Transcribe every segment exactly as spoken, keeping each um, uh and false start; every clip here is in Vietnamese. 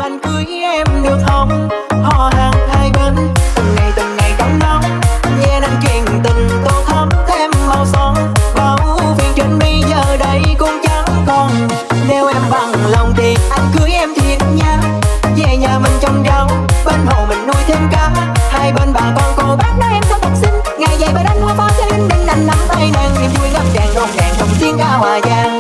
anh cưới em được không? Họ hàng hai bên từng ngày từng ngày trong nóng, nghe nên chuyện tình tô thắm thêm màu son. Bao phiền trên mi giờ đây cũng chẳng còn. Nếu em bằng lòng thì anh cưới em thiệt nha. Về nhà mình trồng rau, bên hồ mình nuôi thêm cá. Hai bên bà con cô bác nói em sẽ thật xinh. Ngày về bên anh hoa pháo sẽ linh đinh, anh nắm tay nàng niềm vui ngập tràn rộn ràng trong tiếng ca hòa vang.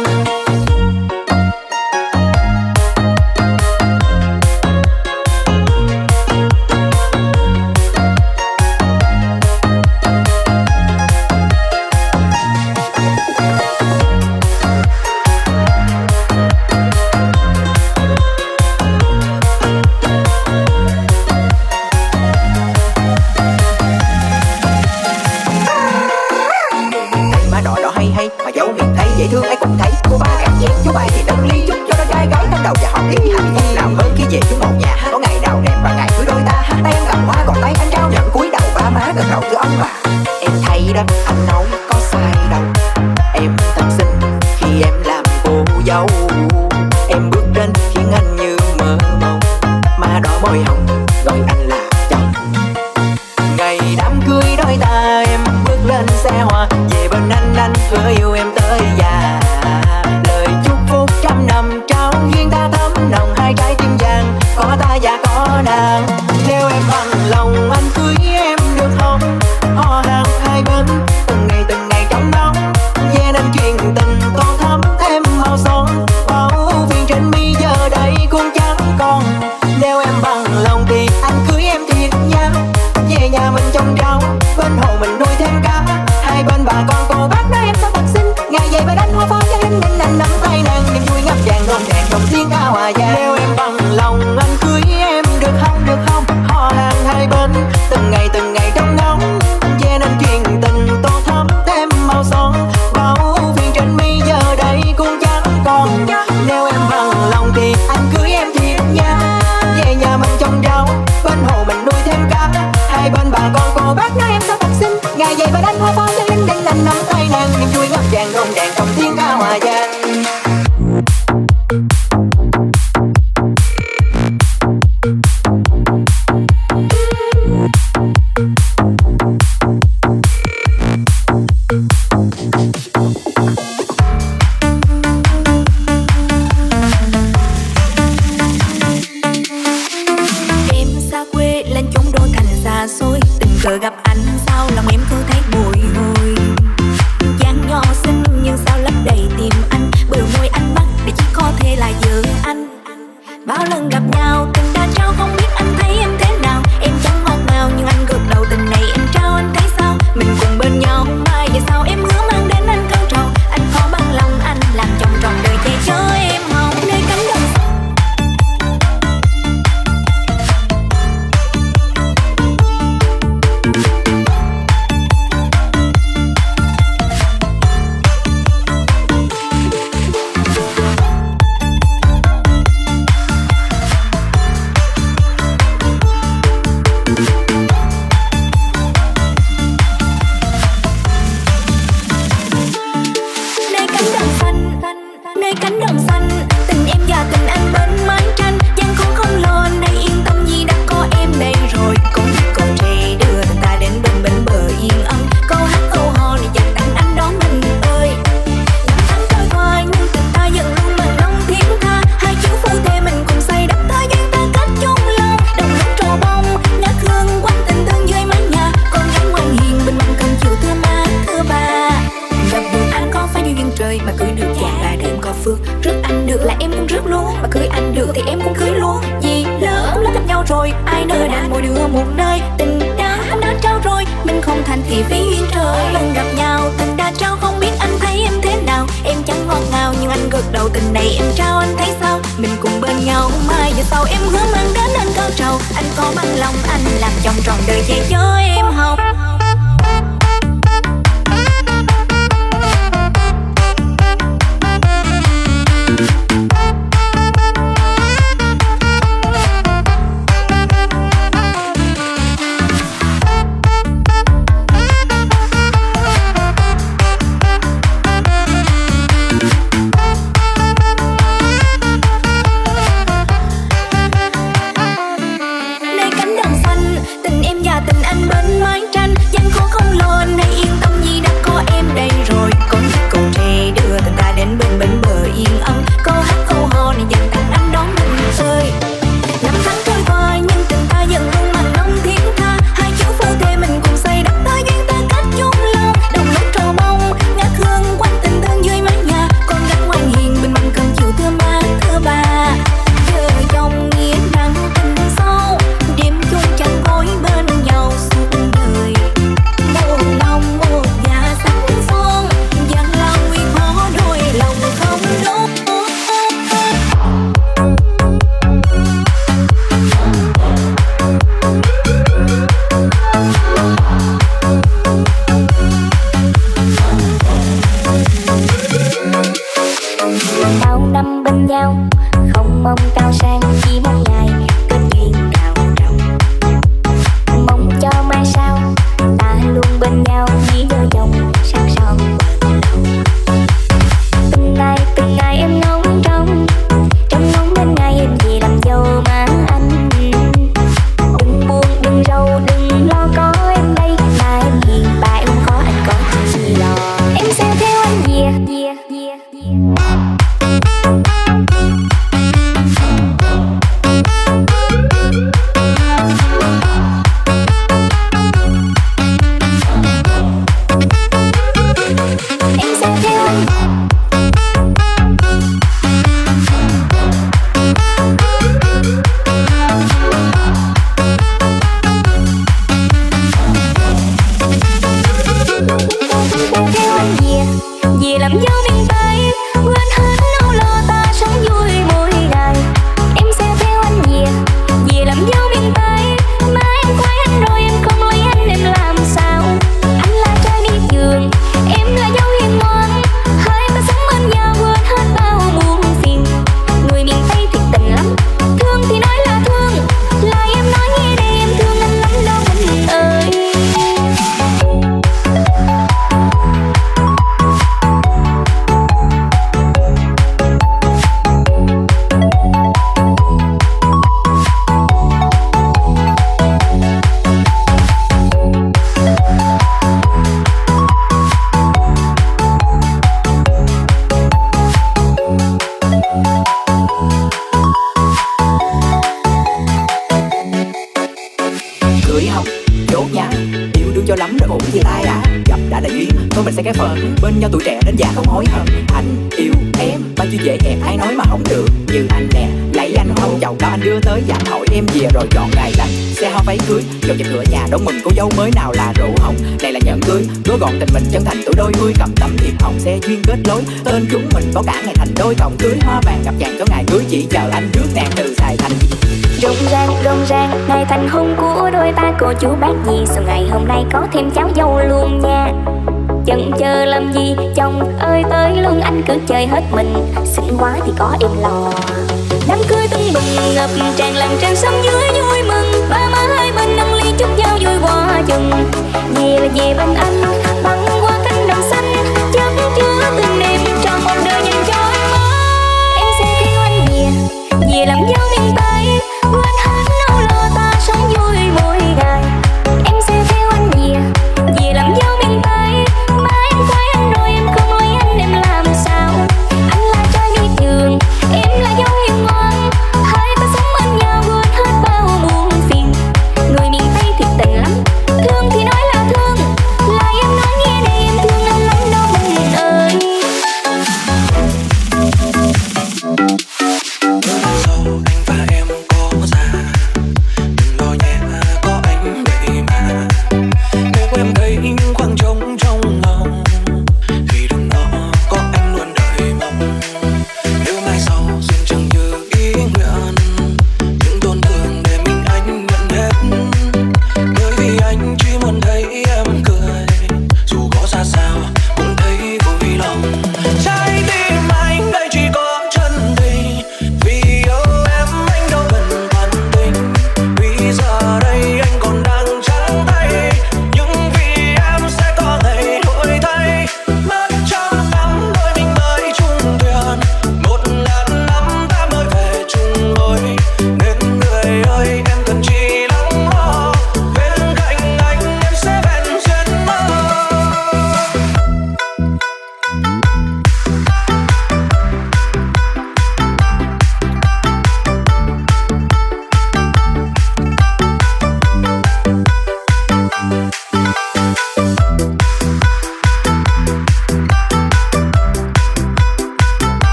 Dễ thương ai cũng thấy cô ba càng chén chú bài thì nâng ly chúc cho đôi trai gái tân đầu và họ ý hạnh phúc nào hơn khi về chung một nhà. Có ngày nào đẹp và ngày cưới đôi ta, tay em cầm hoa còn tay anh trao nhận cúi đầu ba má gần đầu thưa ông bà. Em thấy đó anh nói có sai đâu, em thật xinh khi em làm cô dâu. Em bước đến khiến anh như mơ mộng, má đỏ môi hồng gọi anh là chồng. Ngày đám cưới đôi ta em bước lên xe hoa, về bên anh anh hứa yêu em tới già. Lời chúc phúc trăm năm trao duyên ta thắm nồng, hai trái tim vàng có ta và có nàng. Nếu em bằng lòng anh cưới em được không? Họ hàng hai bên từng ngày từng ngày trong nóng, nghe nên chuyện tình tô thắm thêm màu son. Bao phiền trên mi giờ đây cũng chẳng còn. Nếu em bằng lòng thì anh cưới em thiệt nha. Về nhà mình trồng rau, bên hồ mình nuôi thêm cá. Hai bên bà con cô bác nói em sẽ thật xinh. Ngày về bên anh hoa pháo cho linh đinh, anh nắm tay nàng niềm vui ngập tràn rộn ràng trong tiếng ca hòa vang. Nếu em bằng lòng anh cưới em được không, được không? Họ hàng hai bên từng ngày từng ngày trong nóng, về nên chuyện tình tô thắm thêm màu son. Bao phiền trên mi giờ đây cũng chẳng còn. Nếu em bằng lòng thì anh cưới em thiệt nha. Về nhà mình trồng rau, bên hồ mình nuôi thêm cá. Hai bên bà con cô bác nói em sẽ thật xinh. Ngày về bên anh hoa pháo cho linh đinh, anh nắm tay nàng niềm vui ngập tràn rộn ràng trong tiếng ca hòa vang. Gặp anh sao lòng em cứ thấy bồi hồi. Dáng nhỏ xinh nhưng sao lấp đầy tim anh. Bờ môi anh bắt để chỉ có thể là vợ anh. Bao lần gặp nhau tình đã trao, không biết anh thấy em thế nào. Em chẳng ngọt ngào nhưng anh gật đầu, tình này em trao anh thấy sao. Mình cùng bên nhau mai về sau, em hứa mang đến anh cao trào. Anh có bằng lòng anh làm chồng trọn đời che chở em hồng nơi cánh đồng. cao sang chỉ một ngày kết duyên cao trọng. Mong cho mai sau ta luôn bên nhau như đôi dòng sắc son bền lâu. Từng ngày từng ngày em ngóng trông trông ngóng đến ngày em về làm dâu má anh. Đừng buồn đừng rầu đừng lo có em đây mà em hiền bà em khó anh có gì lo. Em sẽ theo anh về về về về. Vì làm dâu miền Tây quên hết nỗi lo ta sống vui mỗi ngày. Em sẽ theo anh về vì làm dâu miền Tây mà em quay anh rồi em không lấy anh em làm sao. Anh là trai đi giường em là dâu hiền ngoan, hai ta sống bên nhau quên hết bao muôn phiền. Người miền Tây thiệt tình lắm, thương thì nói là thương, lại em nói nghe đây em thương anh lắm đâu mình ơi. Cưới không chốt nha, yêu đương cho lắm rồi ổn chia tay à. Gặp đã là duyên thôi mình sẽ cái phần bên nhau tuổi trẻ đến già không hối hận. Anh yêu em bao nhiêu dễ em ai nói mà không được. Như anh nè lấy anh không chầu đó anh đưa tới dặn hỏi em về rồi chọn ngày lành xe hoa váy cưới dọn trên cửa nhà đón mừng cô dâu mới nào là rượu hồng. Này là nhẫn cưới gói gọn tình mình chân thành tuổi đôi mươi cầm tấm thiệp hồng xe duyên kết lối tên chúng mình có cả ngày thành đôi cổng cưới hoa vàng gặp chàng cho ngày cưới chỉ chờ anh rước nàng từ Sài Thành. Rộn ràng rộn ràng ngày thành hôn của đôi ta cô chú bác gì sao ngày hôm nay có thêm cháu dâu luôn nha. Chần chờ làm gì chồng ơi tới luôn anh cứ chơi hết mình, xinh quá thì có em lo. Đám cưới tưng bừng ngập tràn làng tràn sông dưới vui mừng, ba má hai bên nâng ly chúc nhau vui qua chừng. Về là về bên anh băng qua cánh đồng xanh chất chứa từng đêm tròn một đời dành cho em ơi. Em sẽ theo anh về về làm dâu miền Tây quên hết nỗi lo ta sống vui mỗi ngày. Em sẽ theo anh về về làm dâu miền Tây mà em quay anh rồi em không lấy anh em làm sao. Anh là trai đi trường em là dâu hiền ngoan, hai ta sống bên nhau quên hết bao muôn phiền. Người miền Tây thiệt tình lắm, thương thì nói là thương, lại em nói nghe đây em thương anh lắm đâu mình ơi. Sâu anh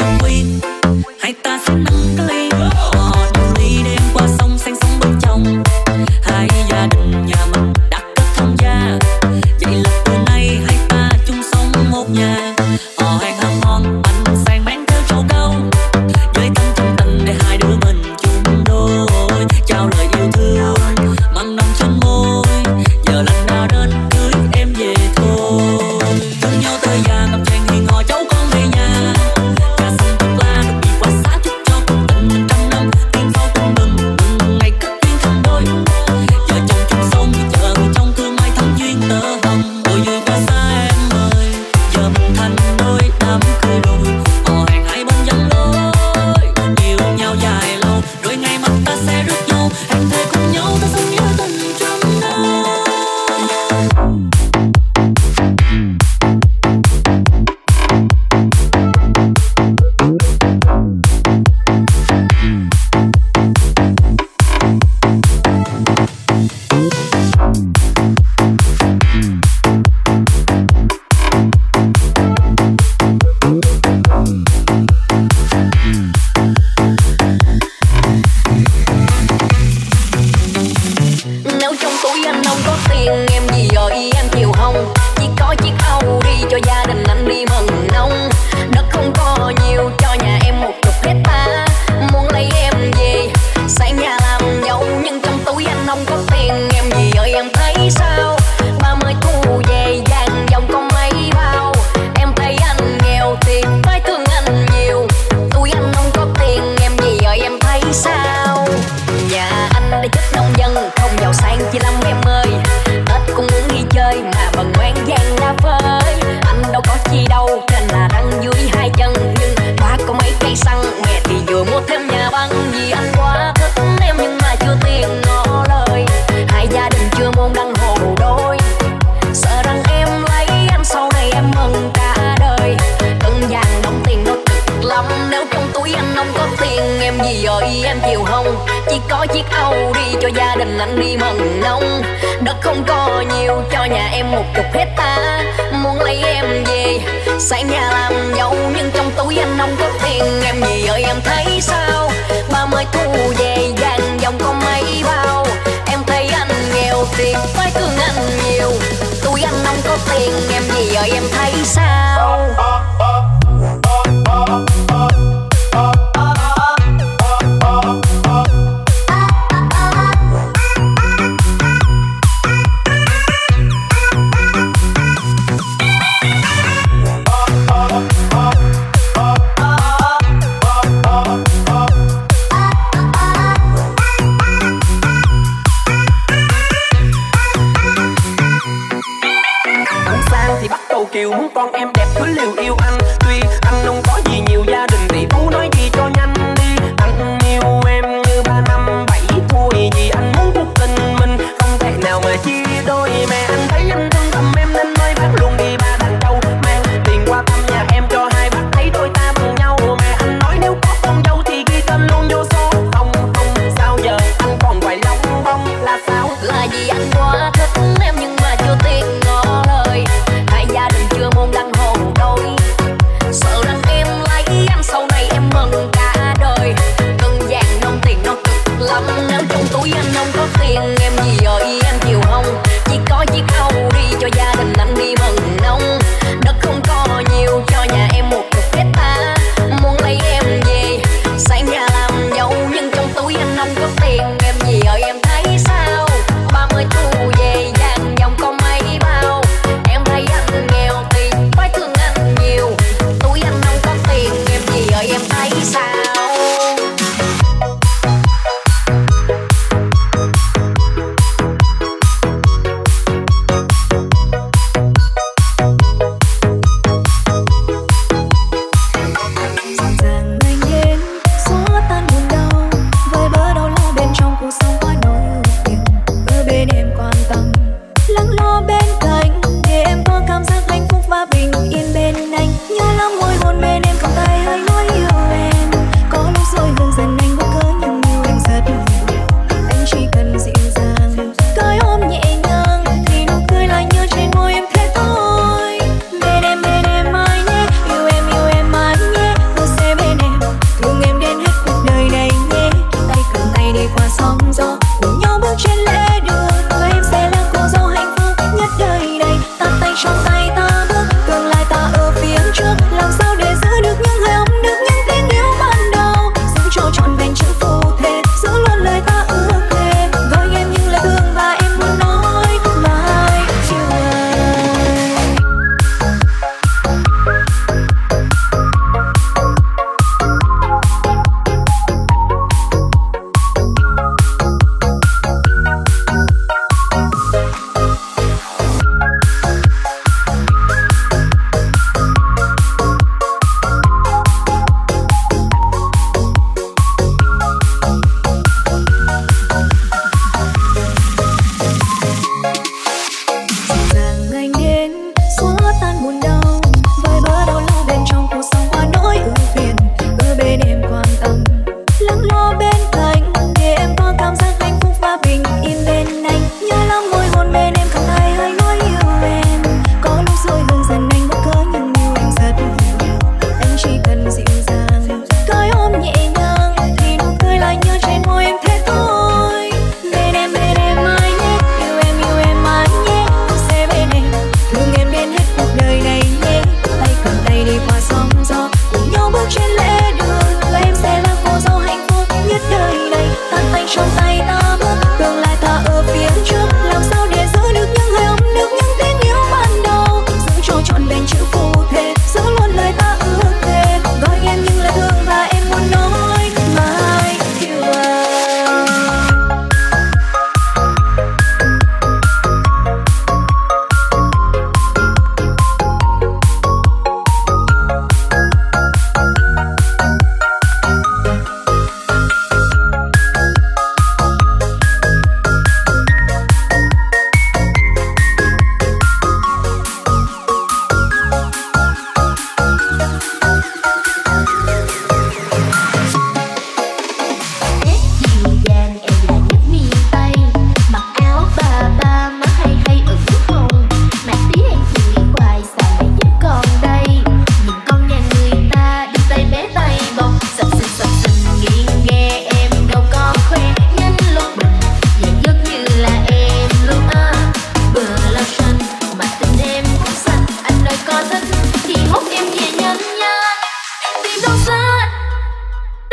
Kiều muốn con em đẹp cứ liều yêu anh, cứ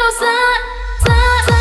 đâu xa xa xa.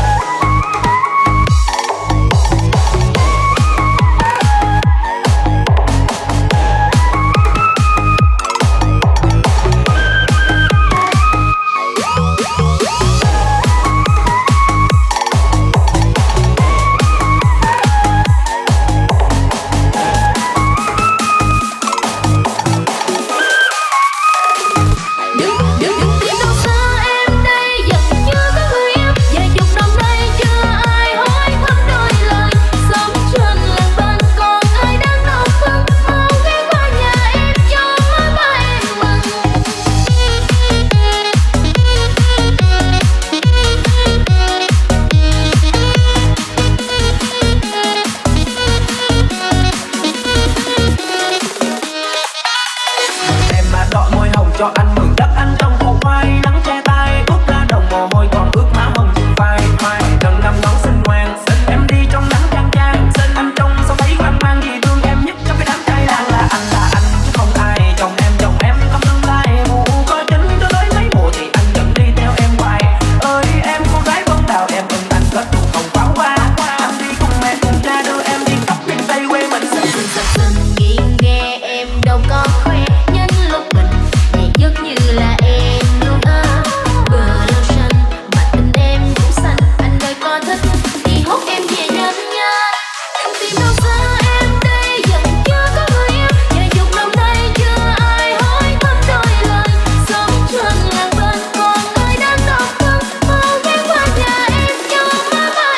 Cho anh mừng đất anh trong cuộc khoai nắng che tay ướt ra đồng mồ hôi còn ướt má hồng chừng phai phai đừng năm đón xinh ngoan xinh em đi trong nắng chang chang xinh anh trông sao thấy hoang mang gì thương em nhất trong cái đám trai đang là anh là anh chứ không ai chồng em chồng em không tương lai mù có chính cho tới mấy mùa thì anh vẫn đi theo em hoài ơi em cô gái bông đào em ưng anh kết thúc hồng pháo hoa anh đi cùng mẹ cùng cha đưa em đi khắp miền tây quê mình xinh xinh xinh xinh nghiêng nghe em đâu có khoe nhân lúc mình giống như là em luôn á bờ lâu xanh mà tình em cũng xanh anh ơi có thích thì hút em về nhanh nha em tìm đâu xa em đây vẫn chưa có người yêu vài chục năm nay chưa ai hỏi thăm đôi lời sống trên làng bên còn người đang độc thân mau ghé qua nhà em cho má má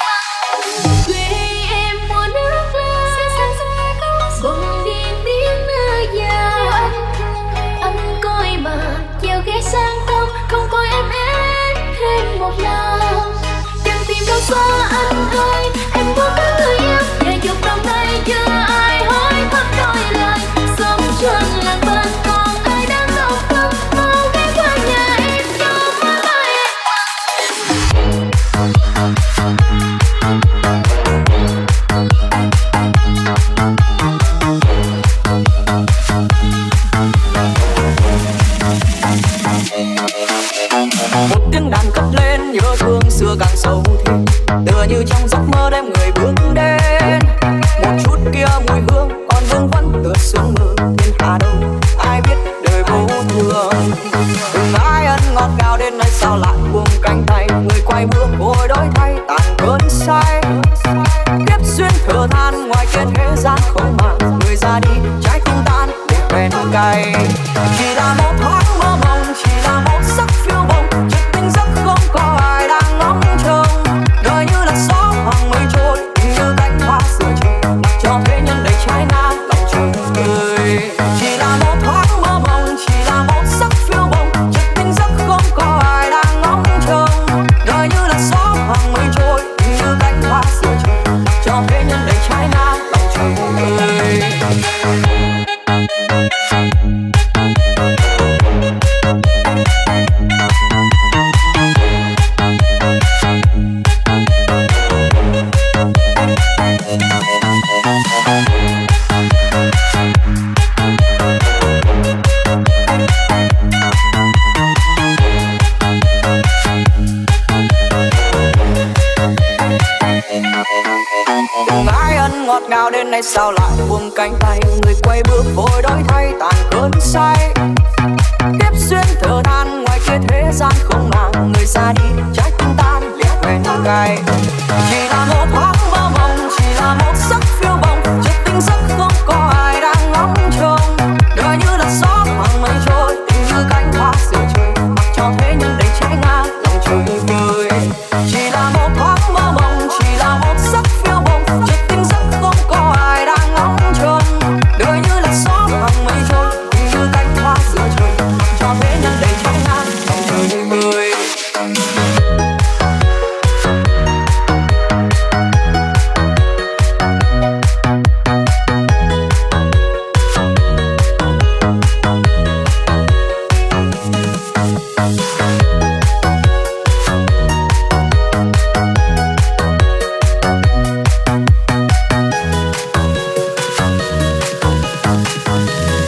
em quê em mùa nước lên bông điên điên nơi già anh coi mà chèo ghé sang tâm không coi em ép thêm một lần chẳng tìm đâu xa anh ơi em có có người yêu vài chục năm nay chưa ai hỏi thăm đôi lời sống trên làng bên còn ai đang độc thân mau ghé qua nhà em cho má má một tiếng đàn cất lên nhớ thương xưa càng sâu thêm tựa như trong giấc mơ đêm người bước đến một chút kia mùi hương còn vương vấn tựa sương mơ thiên hà đông ai biết đời vô thường từng ai ân ngọt ngào đến nay sao lại buông cánh tay người quay bước vội đổi thay tàn cơn say kiếp duyên thở than ngoài kia thế gian không màng người ra đi trái tim tan để bên cay chỉ là một thoáng mơ mộng chỉ là một giấc phiêu bồng chợt tỉnh giấc không có ai đang ngóng trông đời như là gió thoảng mây trôi như cánh hoa sửa trời cho thế nhân đầy trái ngang lòng trời người chỉ là một thoáng mơ mộng chỉ là một giấc phiêu bồng chợt tỉnh giấc không có ai đang ngóng trông đời như là gió thoảng mây trôi như cánh hoa sửa trời cho thế nhân đầy trái ngang lòng trời người. Từng ái ân ngọt ngào đến nay sao lại buông cánh tay người quay bước vội đổi thay tàn cơn say kiếp duyên thở than ngoài kia thế gian không màng người ra đi trái tim tan liệt bên cay chỉ là một thoáng mơ mộng chỉ là một giấc phiêu bồng chợt tỉnh giấc không có ai đang ngóng trông đời như là gió thoảng mây trôi tình như cánh hoa sửa trời mặc cho thế nhân đầy trái ngang lòng trời vơi chỉ là một thoáng mơ mộng chỉ là một giấc phiêu bồng chợt tỉnh giấc không có ai đang ngóng trông đời như là gió thoảng mây trôi tình như cánh hoa sửa trời mặc cho thế nhân đầy trái ngang lòng trời vơi.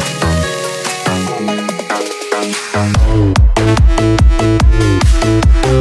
We'll be right back.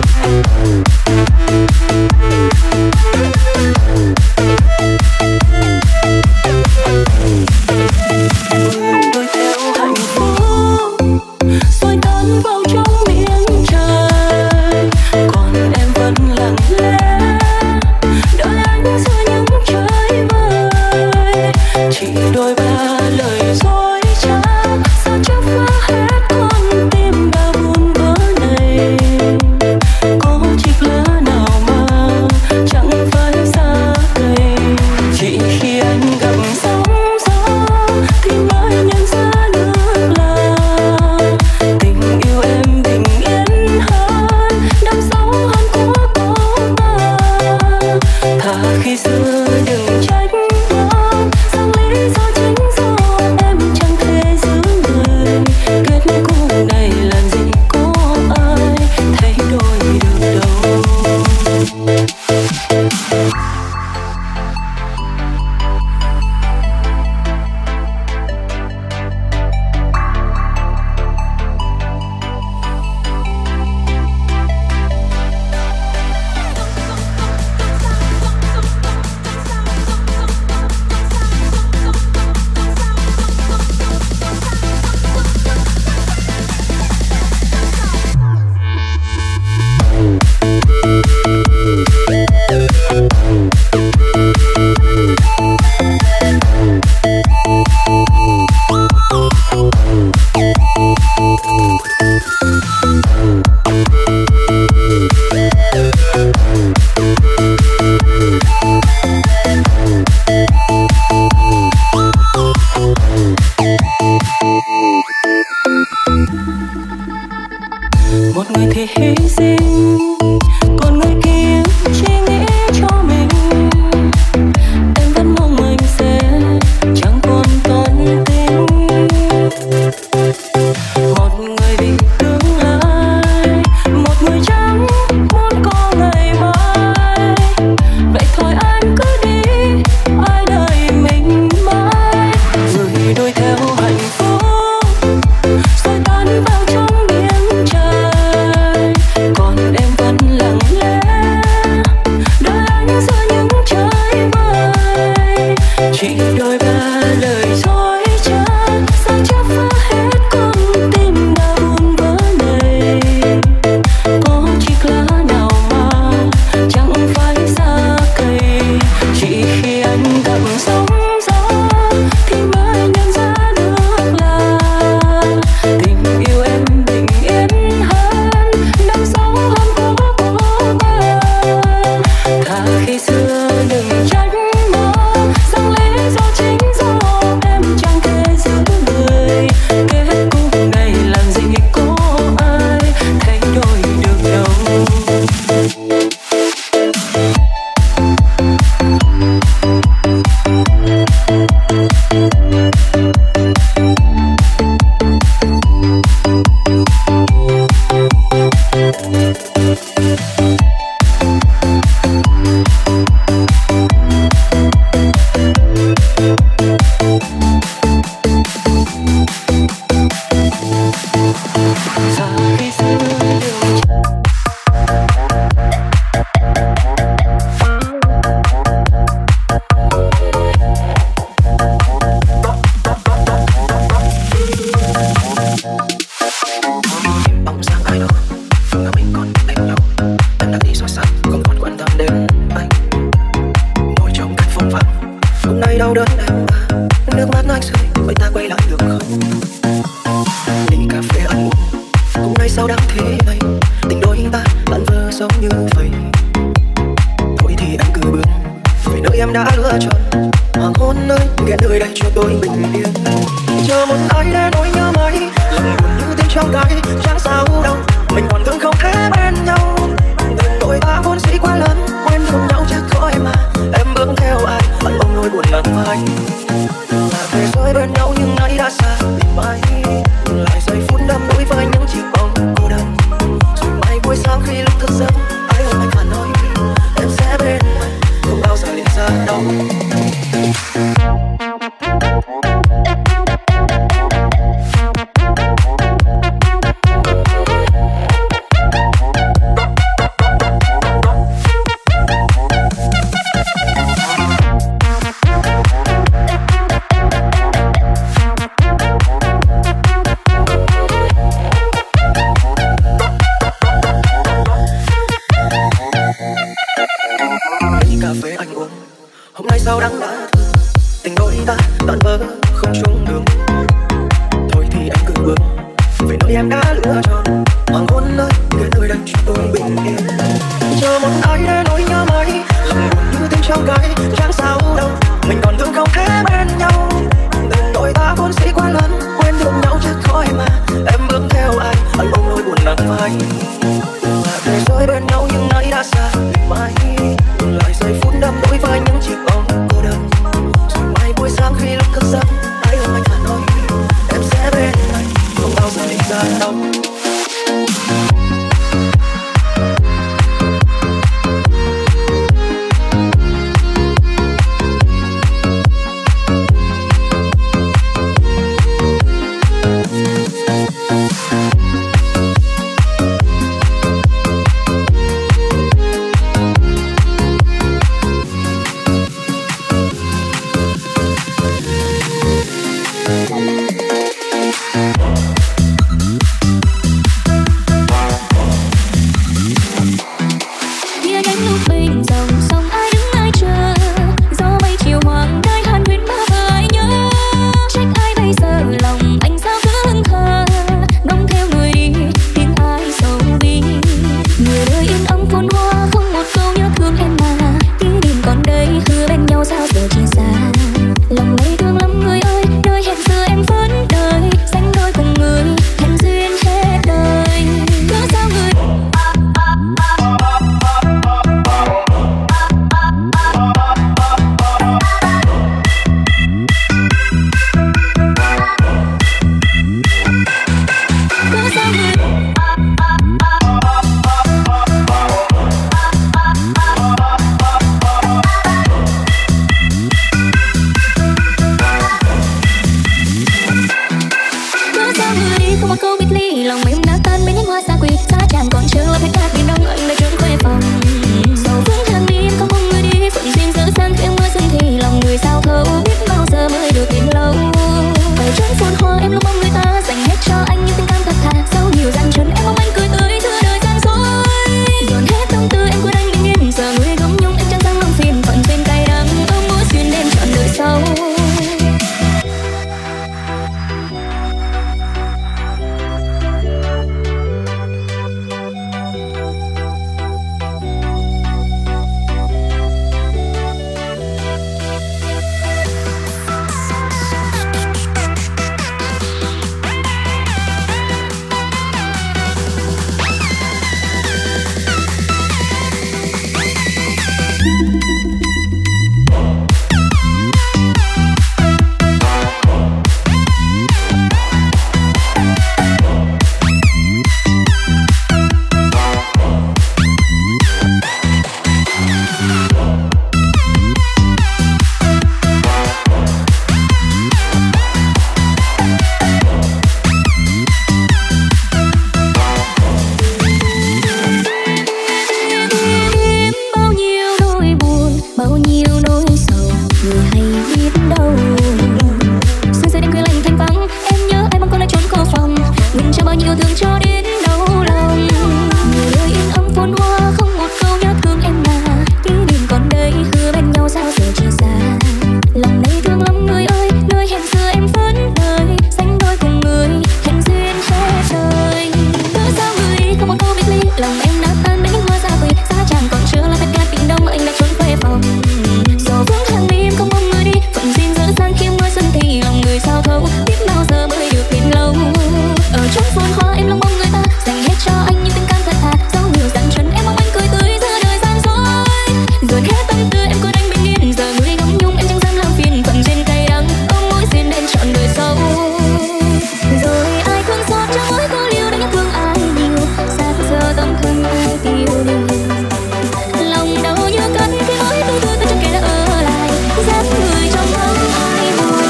Lòng em đã tan đến hoa gia quỳ, xa chàng còn chưa là tất cả tình đông anh đã trốn về phòng. Dù vững hàng mi em không mong người đi, phận xin dở dang khi mưa xuân thì lòng người sao thấu, biết bao giờ mới được bền lâu. Ở trong phồn hoa em lòng mong người ta dành hết cho anh những tình cảm thật thà, dấu nhiều dáng chân em mong anh cười tươi giữa đời gian dối. Rồi hết tâm tư em cứ đánh bình yên, giờ người ngóng nhung em chẳng dám làm phiền, phận duyên cay đắng ôm mối duyên đến trọn đời sau. Rồi ai thương xót cho mỗi cô liêu đã nhớ thương ai nhiều, xa giờ tâm thân ai tiêu điều. Lòng đau như cắt khi mỗi tư tư ta chẳng kể đã ở lại, dám người trong tâm ai hoài.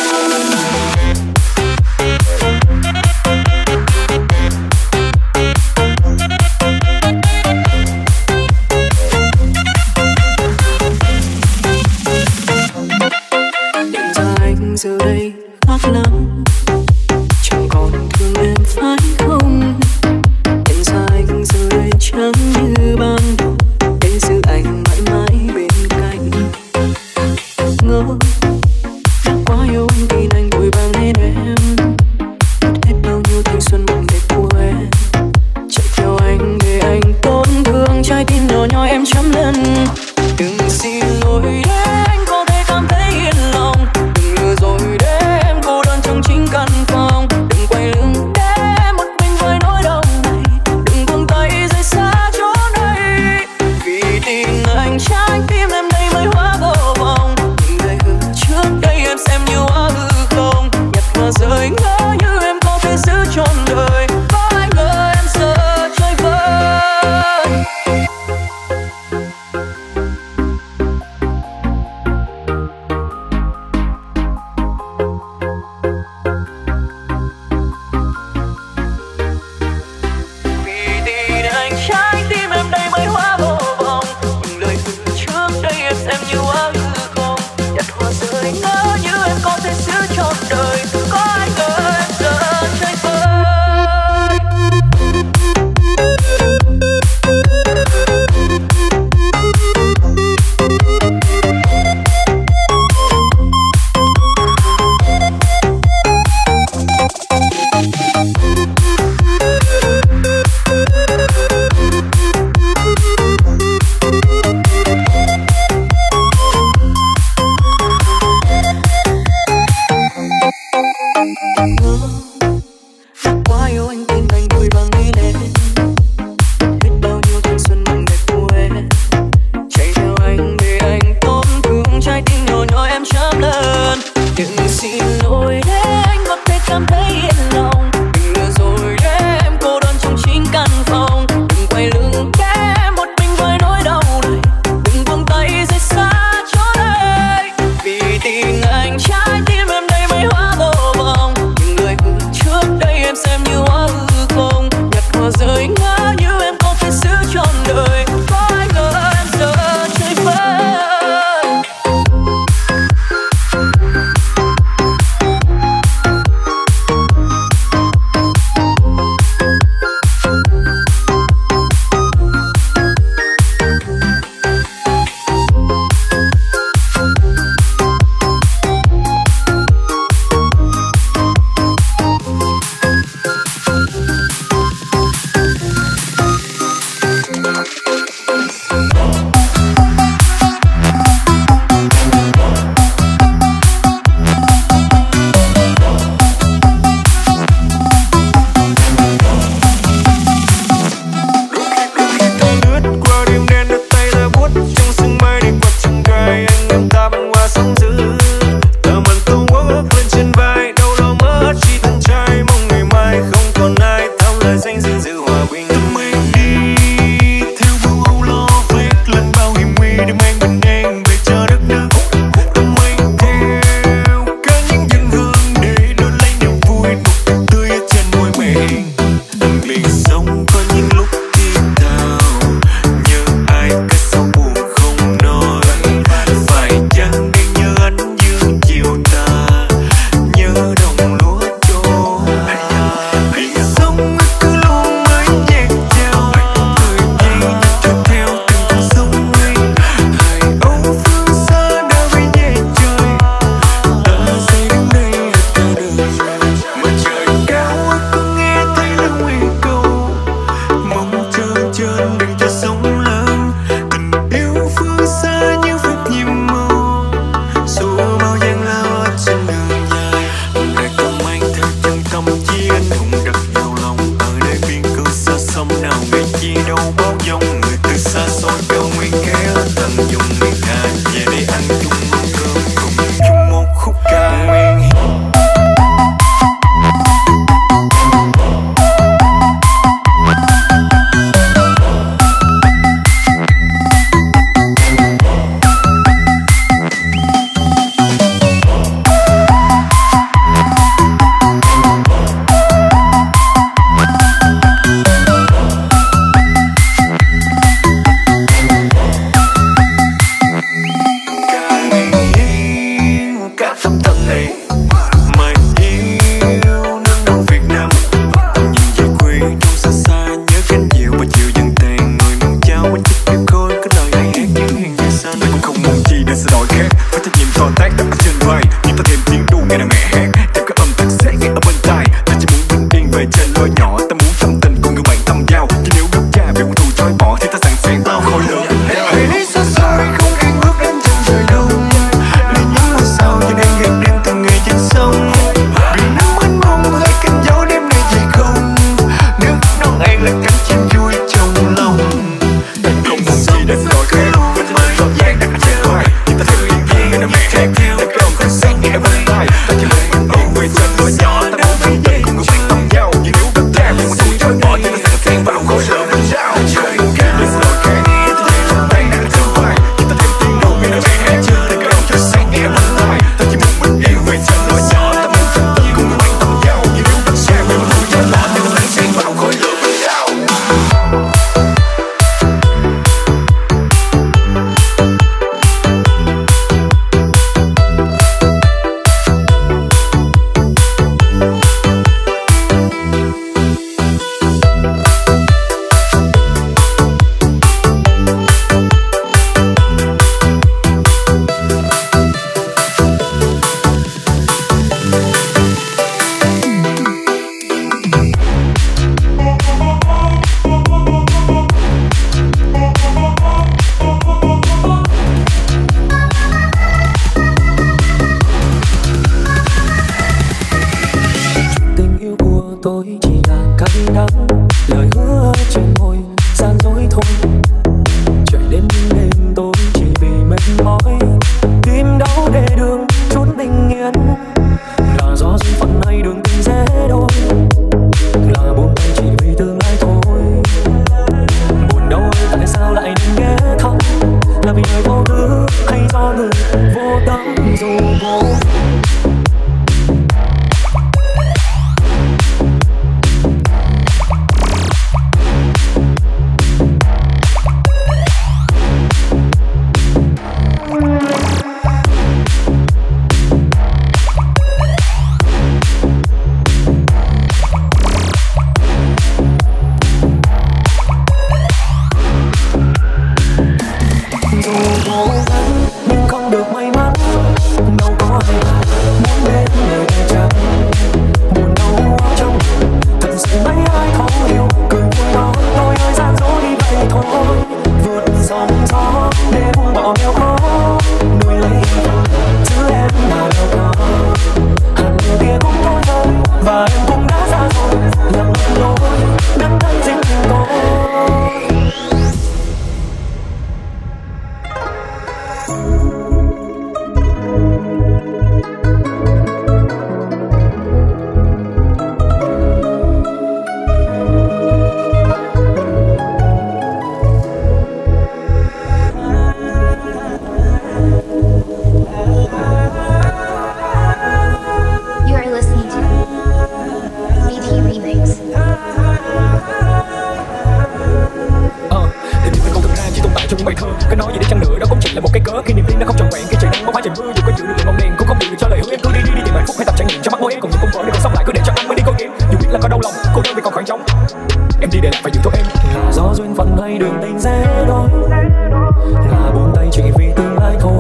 Nhận ra anh giờ đây khác lắm, chẳng còn thương em phải không? Nhận ra anh giờ đây chẳng như ban đầu, để giữ anh mãi mãi bên cạnh. Ngỡ đã quá yêu anh tin anh vội vàng nên em mất hết bao nhiêu thanh xuân mộng đẹp của em, chạy theo anh để anh tổn thương trái tim nhỏ nhoi em trăm lần. Đừng xin lỗi để anh có thể cảm thấy yên lòng, đừng lừa rồi để em cô đơn trong chính căn phòng. Đừng quay lưng để một mình với nỗi đau này, đừng buông tay rời xa chốn duyên phận hay đường tình dễ đôi, ngả buông tay chỉ vì tương lai thôi.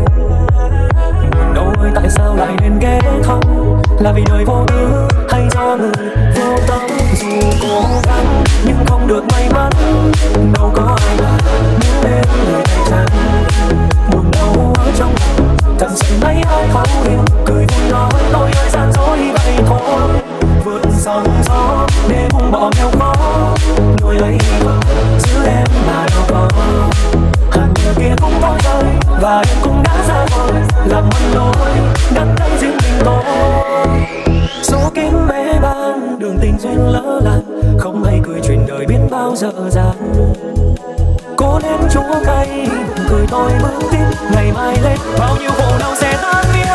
Buồn đâu ơi tại sao lại nên ghé thăm, là vì đời vô tư hay do người vô tâm. Dù cố gắng nhưng không được may mắn, đâu có ai là muốn bên người này chăng. Buồn đâu ở trong thật sự mấy ai thấu hiểu, cười vui nói tôi ơi gian dối vậy thôi. Vượt sóng gió để buông bỏ nghèo khó, nuôi lấy hy vọng giữ em mà đâu có. Hàng người kia cũng có rơi và em cũng đã ra rồi, làm mất lối đắn đắn riêng mình tôi. Số kiếp mê ban đường tình duyên lỡ làng, không hay cười chuyện đời biết bao giờ dàng. Cố nên chúa cay cười tôi bước tiếp, ngày mai lên bao nhiêu khổ đau sẽ tan biến.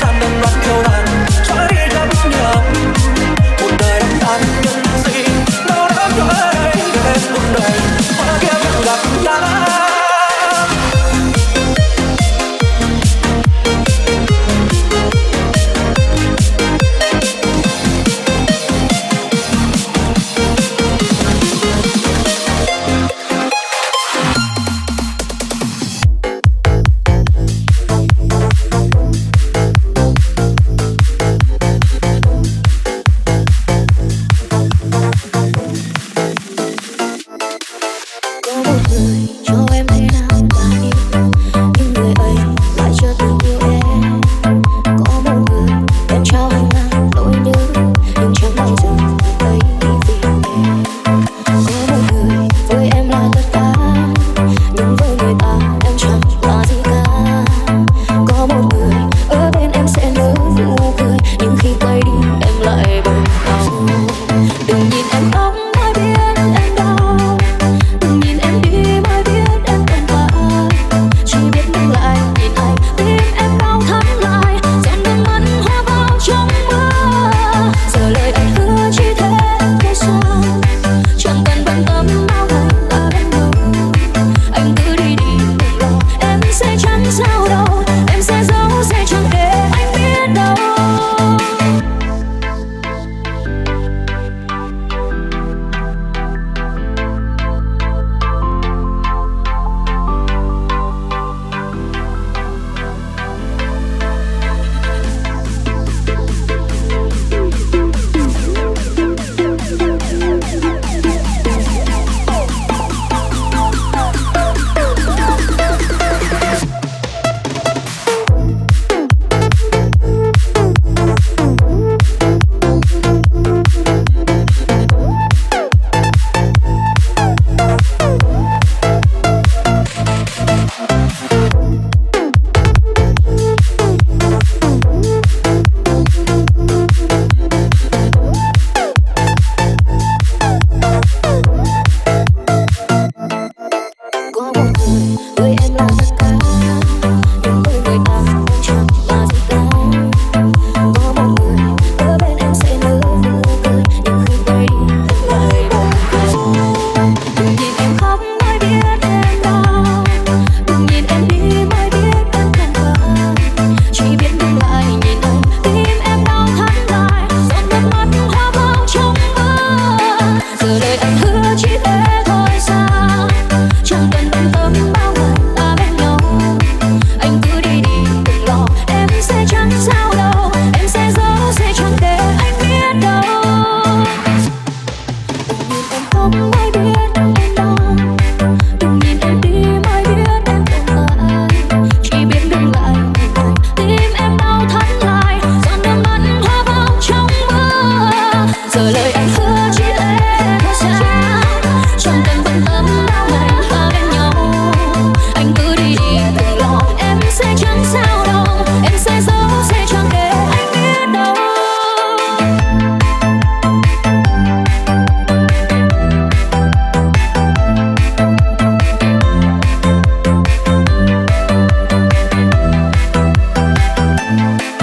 Xóa đi rất nhiều một đời đắm than nhân sinh.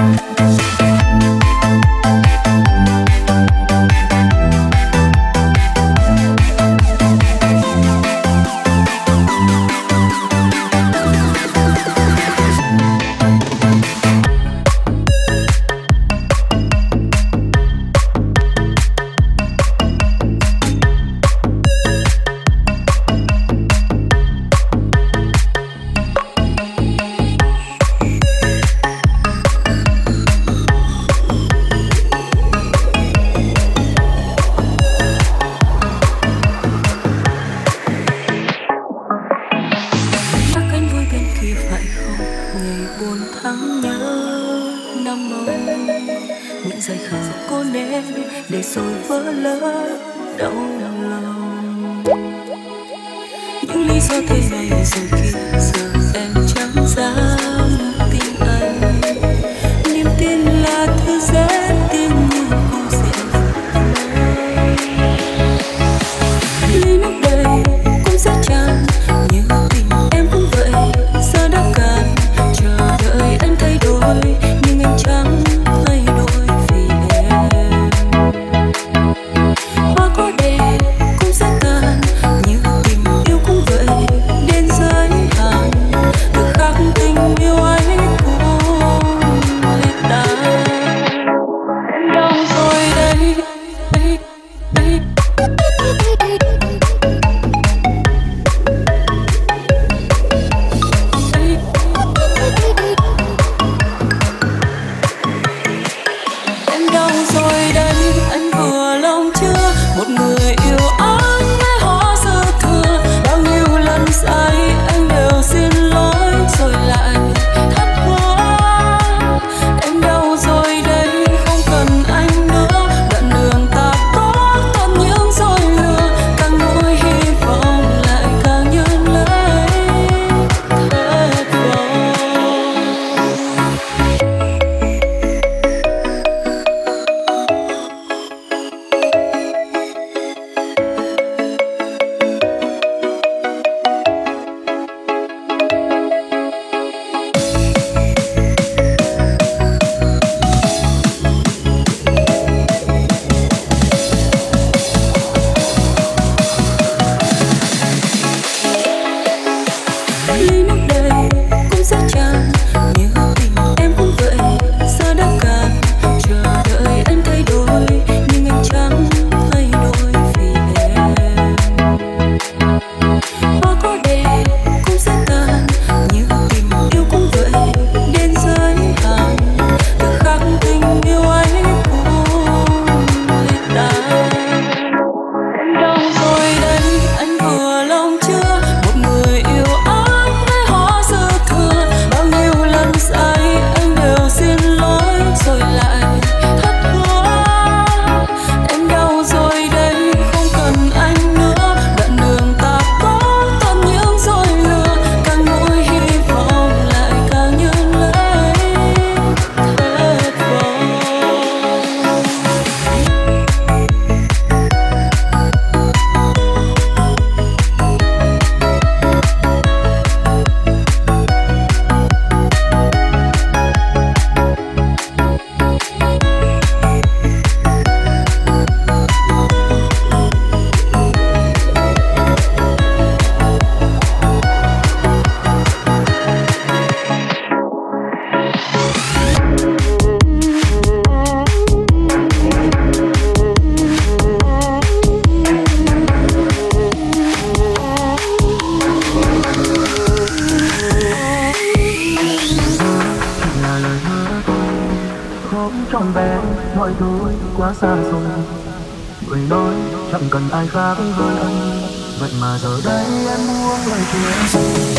mọi thứ quá xa rồi. Người nói chẳng cần ai khác hơn anh, vậy mà giờ đây em buông lời chia.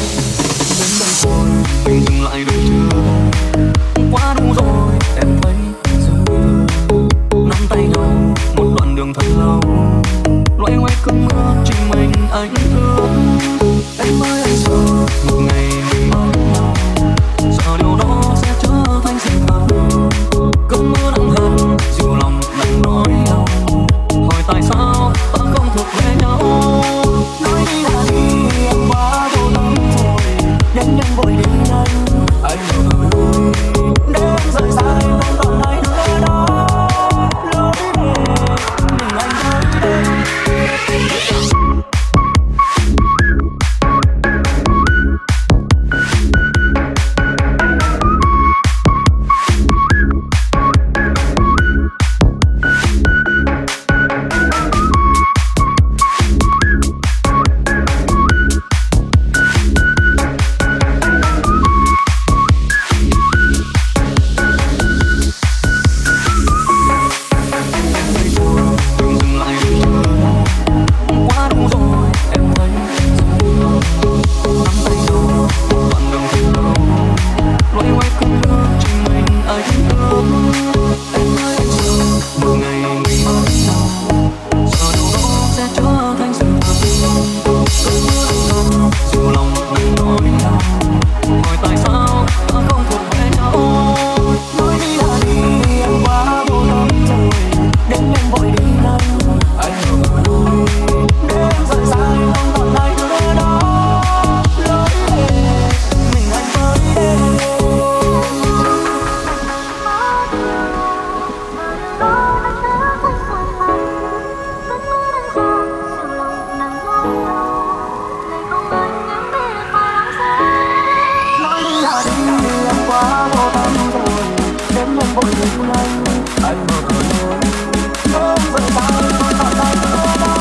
Đến đây rồi thì dừng lại được chưa? Quá đủ rồi em thấy dư nắm tay nhau một đoạn đường thật lâu, loay hoay cơn mưa chỉ mình anh thương. Em ơi anh sợ một ngày mình mất nhau, sợ điều đó sẽ trở thành sự thật. Cơn mưa nặng hơn dịu lòng đang nói đau, hỏi tại sao ta không thuộc về nhau. Nói đi là đi em quá vô tâm rồi, nhanh nhanh vội đi anh anh mở rồi để em rời xa. anh, anh mở cửa thôi. Không giờ ta còn còn tay nữa đó.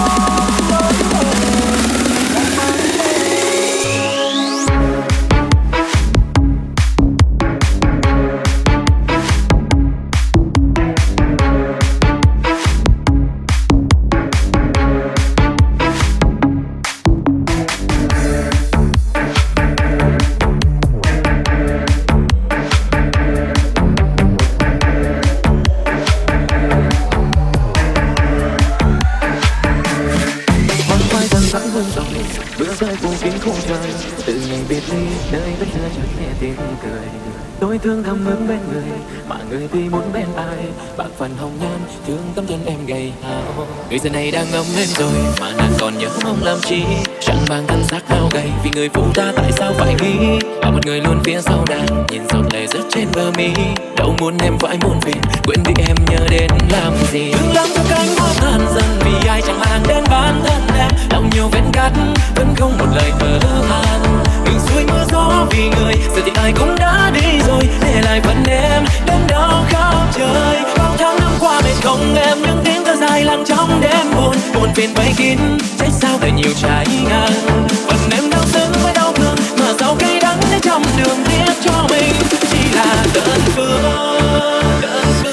Tôi thương thầm hướng bên người mà người thì muốn bên ai. Bạc phần hồng nhan thương tấm chân em gầy hao. Người giờ này đang ngấm lên rồi mà nàng còn nhớ mong làm chi. Chẳng mang thân xác hao gầy vì người phụ ta tại sao phải nghĩ là một người luôn phía sau nàng. Nhìn giọt lệ rớt trên bờ mi đâu muốn em vãi muôn phiền. Quên đi em nhớ đến làm gì. Đừng lắng cho cánh hoa tàn dần vì ai chẳng mang đến bản thân em. Lòng nhiều vết cắt vẫn không một lời thở than. Mình xuôi mưa gió vì người giờ thì ai cũng đã đi rồi. Để lại phần em đến đó khắp trời. Bao tháng năm qua mệt không em những tiếng thở dài lặng trong đêm buồn. Buồn phiền vây kín trách sao đời nhiều trái ngang. Phần em đau xứng với đau thương mà sao cay đắng để trong đường tiếc cho mình chỉ là đơn phương, đơn phương.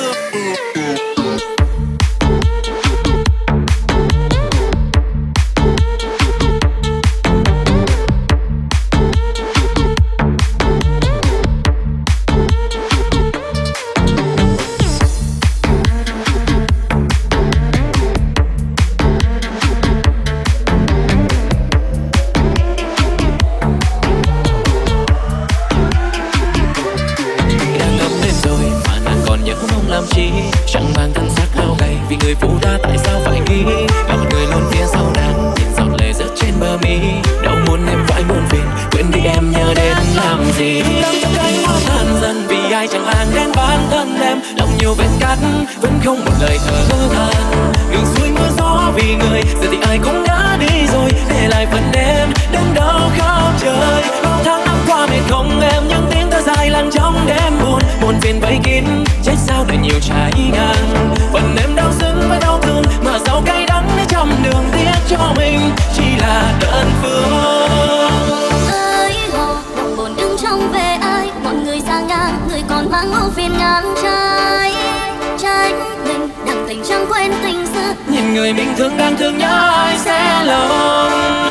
Chẳng mang thân xác hao gầy vì người phụ ta tại sao phải nghĩ là một người luôn phía sau nàng. Nhìn giọt lệ rớt trên bờ mi đâu muốn em vãi muôn phiền. Quên đi em nhớ đến làm gì. Đang trong cánh hoa tàn dần vì ai chẳng mang đến bản thân em. Lòng nhiều vết cắt vẫn không một lời thở than. Đường xuôi mưa gió vì người giờ thì ai cũng đã đi rồi. Để lại phần em đến đâu khắp trời. Bao tháng năm qua mệt không em những tiếng thở dài lặng trong đêm buồn. Buồn phiền vây kín trách sao đời nhiều trái ngang. Phần em đau xứng với đau thương mà sao cay đắng để trong đường tiếc cho mình chỉ là đơn phương. Ơi hồ đồng buồn đứng trong về ai. Mọi người sang ngang người còn mang ưu phiền ngang trái. Tránh mình đặng tình chẳng quên tình xưa. Nhìn người mình thương đang thương nhớ ai sẽ lòng.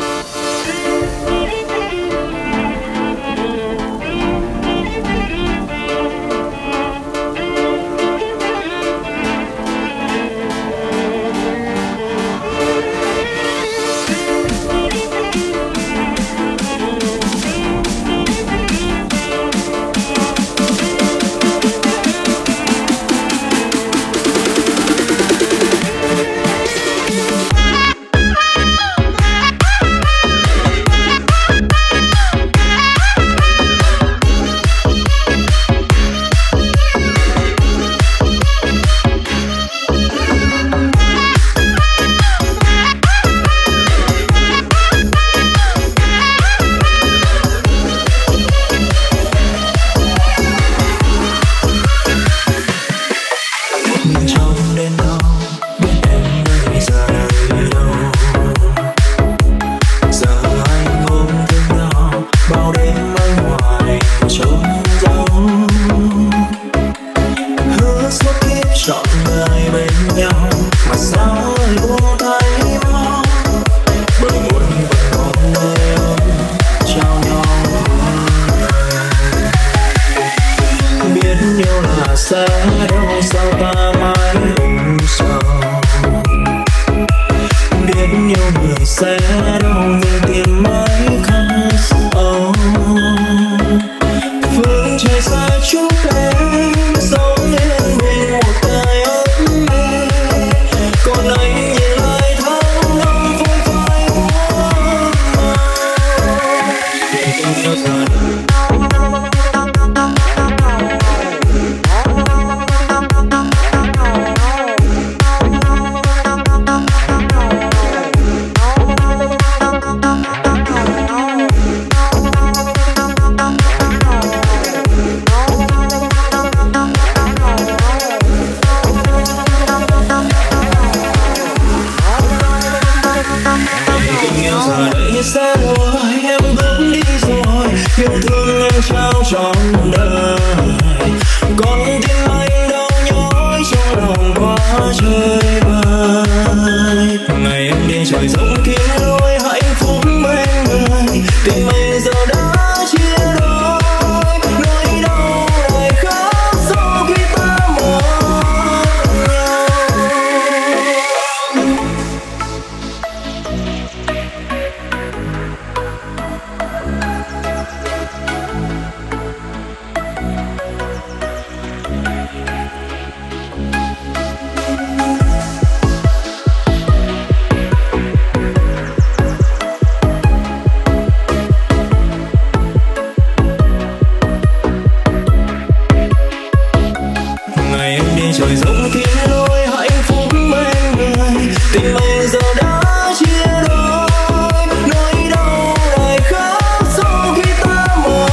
trời vời. Ngày em đi trời rộng kia lối hạnh phúc bên người, tình mình giờ đã chia đôi. Nỗi đau này khác sau khi ta mất nhau. Trời rộng kia lối hạnh phúc bên người, tình mình giờ đã chia đôi. Nỗi đau này khác sau khi ta mất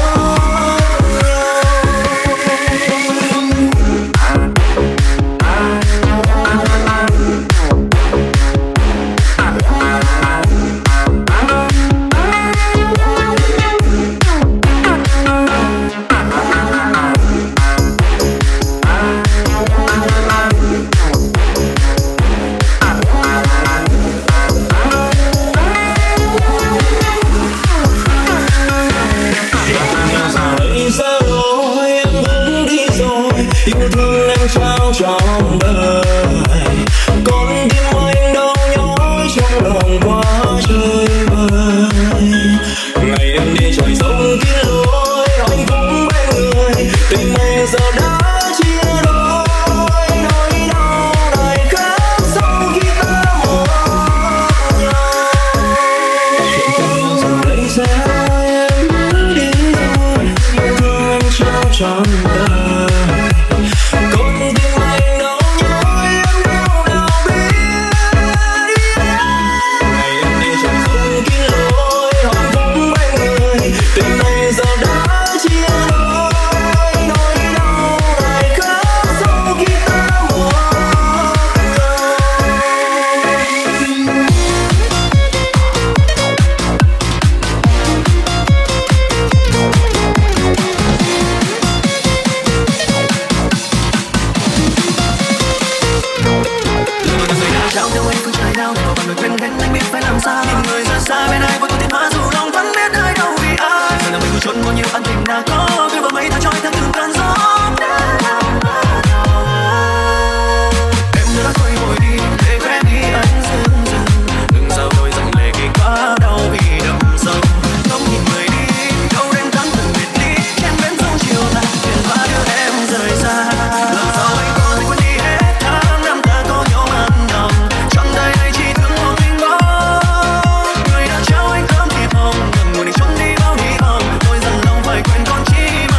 yêu thương em trao trọn đời. Con tim anh đau nhói trong lòng quá trời vời. Ngày em đi trời rộng kia lối hạnh phúc bên người, tình này giờ đã chia đôi. Nỗi đau này khác sau khi ta mất nhau. Chuyện tình giờ đây sẽ em bước đi rồi, yêu thương anh trao trọn đời. Hãy subscribe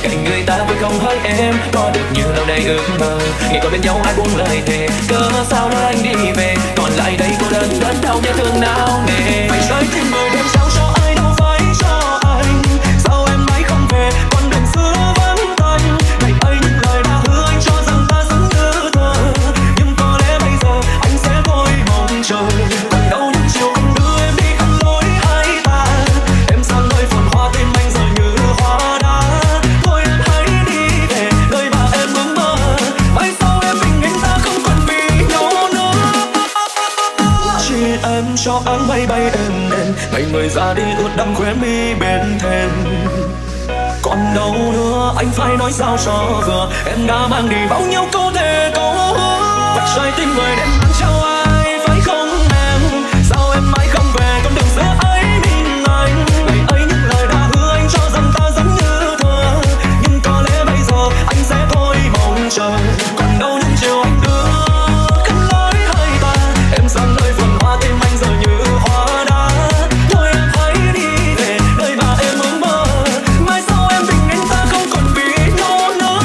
cạnh người ta vui không hỡi em, có được như lâu nay ước mơ. Nghĩ có bên nhau ai buông lời thề, cớ sao nơi anh đi về, còn lại đây cô đơn đớn đau nhớ thương não nề. Phải rơi tim người đêm sao cho ai đâu phải cho anh, sao em mãi không về con đường xưa vẫn tanh. Ngày ấy những lời đã hứa anh cho rằng ta giống như thơ, nhưng có lẽ bây giờ anh sẽ thôi mong chờ. Còn đâu những chiều anh đưa em đi khắp lối hai ta, em sang nơi phồn hoa tim anh giờ như hoa đá. Thôi em hãy đi về nơi mà em ước mơ, mai sau em bình yên ta không còn vì nhau nữa. Chỉ em cho áng mây bay êm đềm, ngày người ra đi ướt đẫm khóe mi bên thềm. Còn đâu nữa anh phải nói sao cho vừa, em đã mang đi bao nhiêu câu thề câu hứa. Vạch trái tim người đem mang trao ai phải không em, sao em mãi không về con đường xưa ấy mình anh. Ngày ấy những lời đã hứa anh cho rằng ta giống như thơ, nhưng có lẽ bây giờ anh sẽ thôi mong chờ. Còn đâu những chiều anh đưa cất lối hai ta, em sang nơi phồn hoa tim anh giờ như hoa đá. Thôi em hãy đi về nơi mà em ước mơ, mai sau em bình yên ta không còn vì nhau nữa.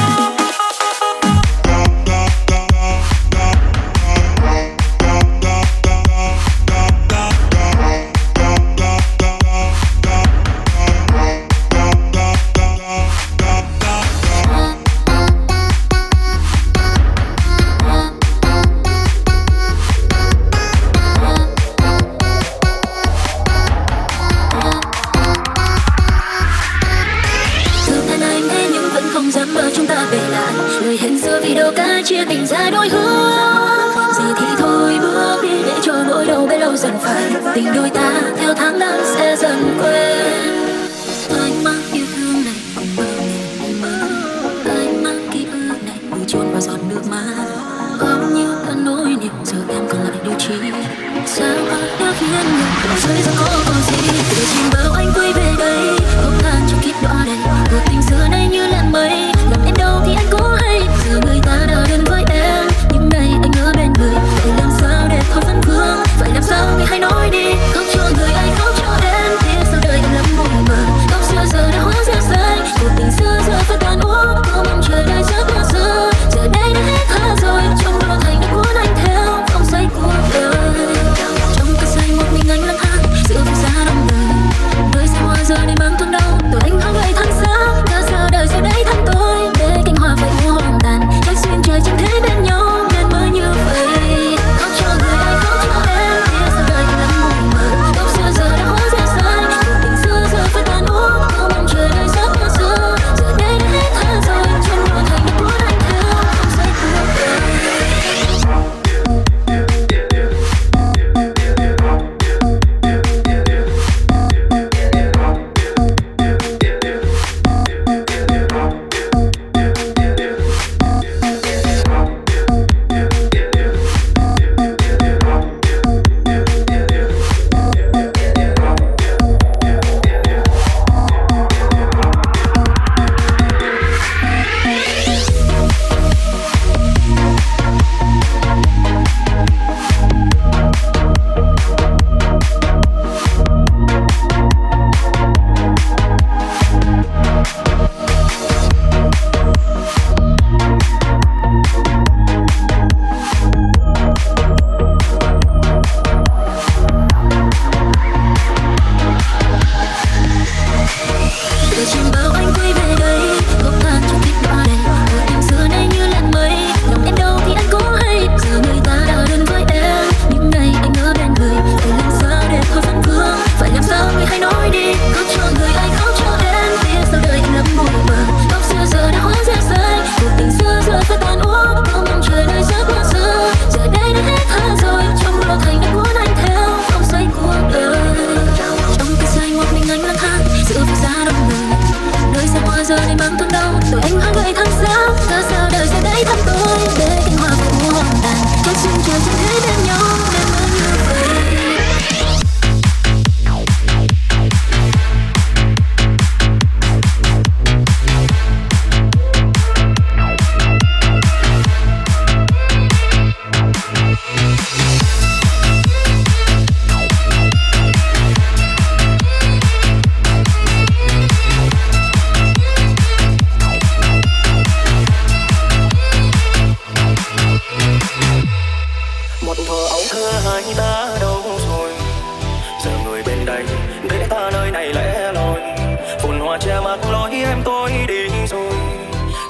Thương thân anh thế nhưng vẫn không dám mơ chúng ta về lại. Lời hẹn xưa vì đâu cả chia tình ra đôi hướng. Gì thì thôi bước đi để cho nỗi đau bấy lâu dần phai. Tình đôi ta theo tháng năm sẽ dần quên. Anh mang yêu thương này cùng mơ ngày mơ, anh mang ký ức này vùi chôn vào giọt nước mắt. Ôm như đã nỗi niềm giờ em còn lại điều chi. Sao anh đã khiến người không rơi ra có còn gì để chìm vào anh quay về đây, không than cho kiếp đọa đầy. Cuộc tình xưa nay như làn mây, làm em đau thì anh có hay. Giờ người ta đã đến với em, nhưng nay anh ở bên người. Phải làm sao để thôi phân phương, phải làm sao người hãy nói đi. Không cho người anh khóc cho em, thế sao đời em lắm mù mờ. Tóc xưa giờ đã hóa ra xanh, cuộc tình xưa giờ vẫn tàn úa. Có mong chờ đợi giấc mơ xưa, giờ đây đã hết tha rồi. Trong đôi thành đã cuốn anh theo vòng xoay cuộc đời. Trong cơn say một mình anh lang thang giữa phố xa đông người, nơi xa hoa giờ đây mang thương đau. Tuổi anh không ngày tháng xa.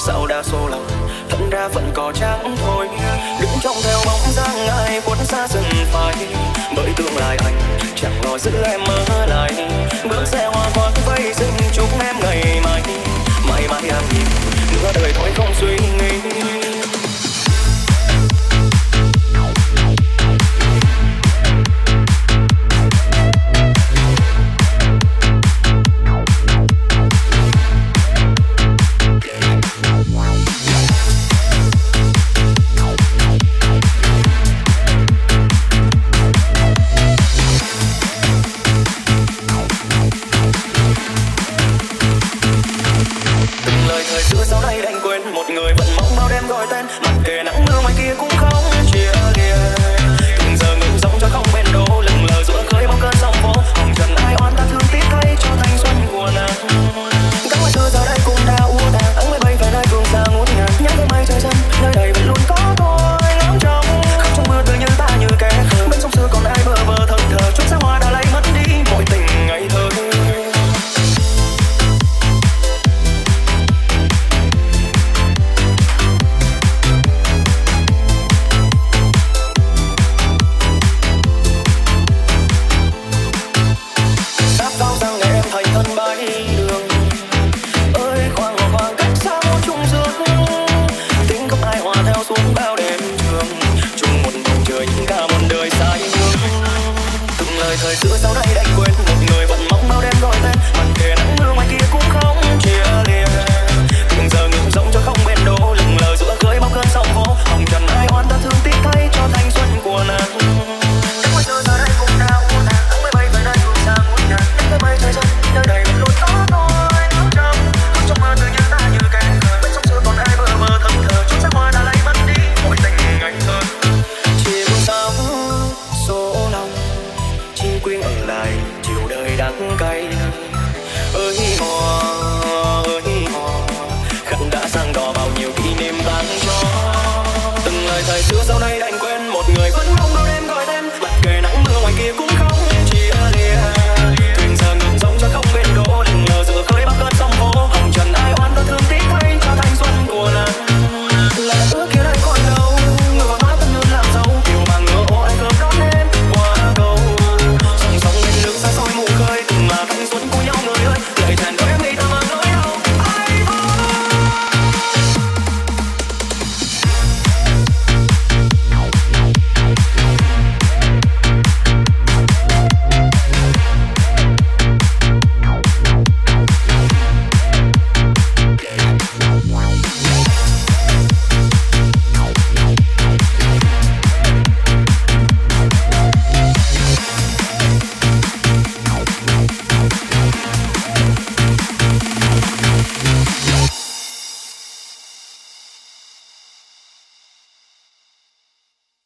sao đa số lòng thật ra vẫn có trắng thôi. Đứng trong theo bóng dáng ai cuốn xa rừng phai, bởi tương lai anh chẳng lo giữ em ở lại. Bước xe hoa khoác vây rừng chúc em ngày mai, mãi mãi an nhìn nửa đời thôi không suy nghĩ. Người vẫn mong bao đêm gọi tên mặt kề nắng